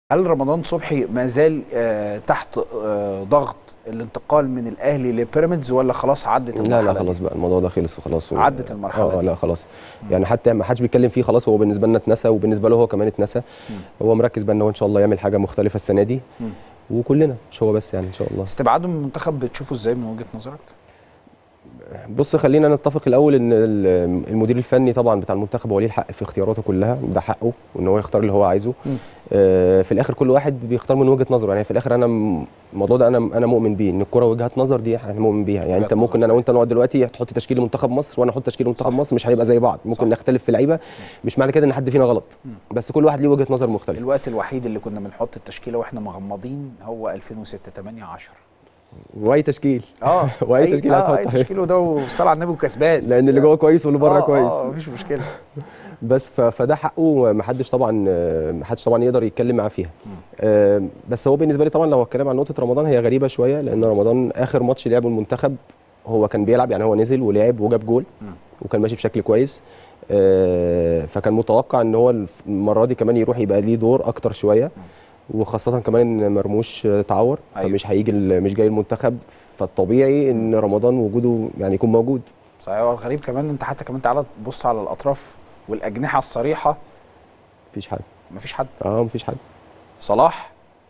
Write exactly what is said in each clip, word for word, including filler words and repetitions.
هل رمضان صبحي ما زال آه تحت آه ضغط الانتقال من الاهلي لبيراميدز ولا خلاص عدت المرحله؟ لا لا خلاص بقى الموضوع ده خلص وخلاص و... عدت المرحله اه لا خلاص. يعني حتى ما حدش بيتكلم فيه خلاص، هو بالنسبه لنا اتنسى وبالنسبه له هو كمان اتنسى. هو مركز بقى ان هو ان شاء الله يعمل حاجه مختلفه السنه دي. مم. وكلنا مش هو بس يعني ان شاء الله. استبعاده من المنتخب بتشوفه ازاي من وجهه نظرك؟ بص خلينا نتفق الاول ان المدير الفني طبعا بتاع المنتخب هو ليه الحق في اختياراته كلها، ده حقه وان هو يختار اللي هو عايزه. آه في الاخر كل واحد بيختار من وجهه نظره، يعني في الاخر انا الموضوع ده انا انا مؤمن بيه ان الكوره وجهات نظر، دي احنا مؤمن بيها. يعني انت ممكن انا وانت نقعد دلوقتي تحط تشكيل منتخب مصر وانا احط تشكيل منتخب مصر، مش هيبقى زي بعض، ممكن صح. نختلف في لعيبه، مش معنى كده ان حد فينا غلط، بس كل واحد ليه وجهه نظر مختلفه. الوقت الوحيد اللي كنا بنحط التشكيله واحنا مغمضين هو ألفين وستة تمانية عشرة. واي تشكيل اه واي تشكيل هتحط آه اي تشكيل وده والصلاه على النبي وكسبان، لان اللي جوه كويس واللي بره آه كويس. اه مفيش مشكله. بس فده حقه، ما حدش طبعا ما حدش طبعا يقدر يتكلم معاه فيها. آه بس هو بالنسبه لي طبعا لو اتكلم عن نقطه رمضان هي غريبه شويه، لان رمضان اخر ماتش لعبه المنتخب هو كان بيلعب، يعني هو نزل ولعب وجاب جول وكان ماشي بشكل كويس. آه فكان متوقع ان هو المره دي كمان يروح يبقى ليه دور اكتر شويه، وخاصه كمان ان مرموش تعور. أيوة. فمش هيجي مش جاي المنتخب، فالطبيعي ان رمضان وجوده يعني يكون موجود. صحيح. هو الغريب كمان انت حتى كمان تعالى تبص على الاطراف والاجنحه الصريحه، مفيش حد مفيش حد اه مفيش حد. صلاح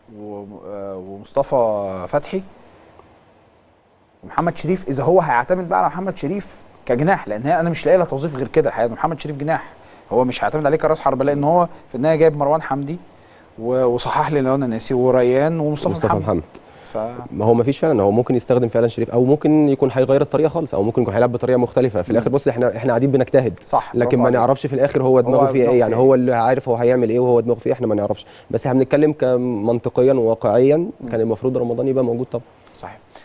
ومصطفى فتحي ومحمد شريف، اذا هو هيعتمد بقى على محمد شريف كجناح، لان هي انا مش لاقي لها توظيف غير كده حقيقة. محمد شريف جناح، هو مش هيعتمد عليه كراس حربه، لان هو في النهايه جايب مروان حمدي وصحح لي لو انا ناسي وريان ومصطفى مصطفى محمد, محمد. ف... ما هو ما فيش فعلا، هو ممكن يستخدم فعلا شريف، او ممكن يكون هيغير الطريقه خالص، او ممكن يكون هيلعب بطريقه مختلفه في الاخر. بص احنا احنا قاعدين بنجتهد صح، لكن ما نعرفش في الاخر هو دماغه فيه ايه، يعني هو اللي عارف هو هيعمل ايه وهو دماغه فيه، احنا ما نعرفش. بس احنا بنتكلم كمنطقيا وواقعيا كان المفروض رمضان يبقى موجود طبعا. صحيح.